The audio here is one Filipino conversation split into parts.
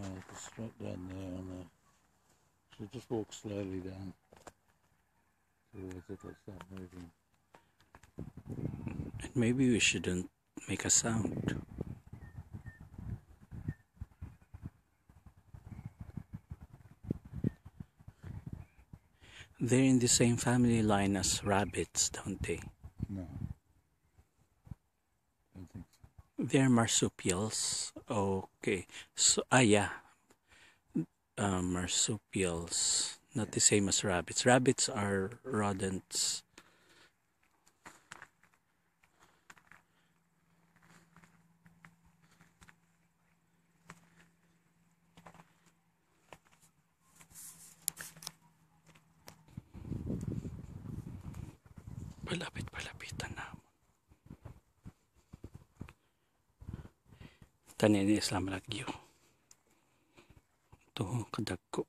It's right down there on the. So just walk slowly down towards it. It'll start moving. And maybe we shouldn't make a sound. They're in the same family line as rabbits, don't they? No. Don't think so. They're marsupials. Okay. So, yeah. Marsupials. Not the same as rabbits. Rabbits are rodents. Palapit-palapitan na. Tanin ni Islam lagyo. Ito, kadagko.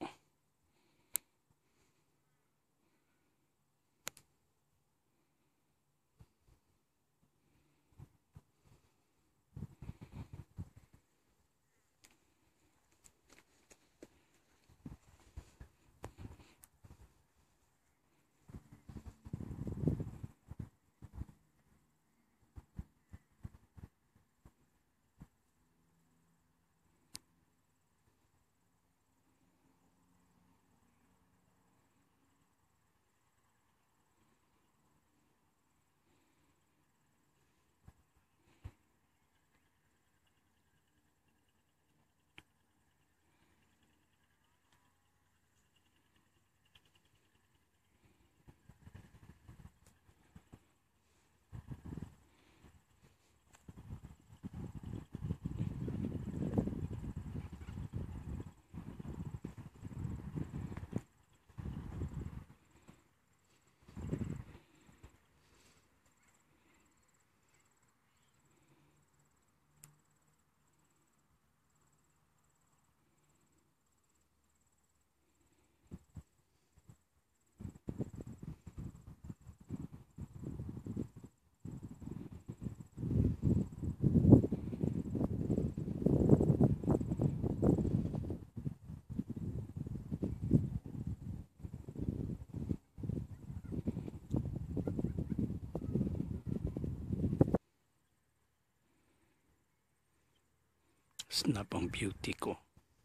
Snap ang beauty ko.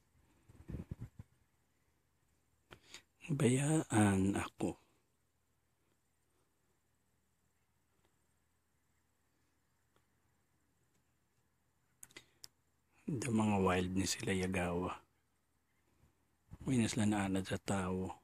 Bayaan ako. The mga wild ni sila yagawa. Uy na sila naanad sa tao.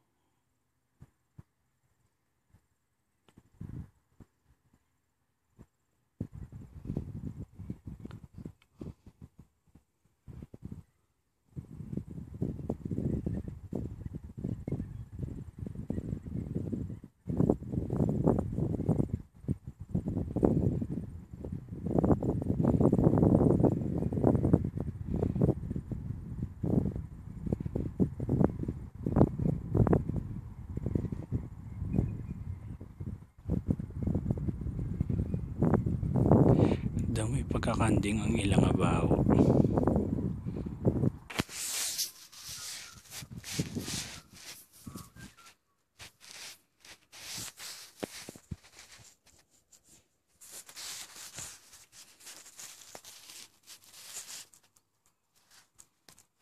Daw may pagkakanding ang ilang abaw.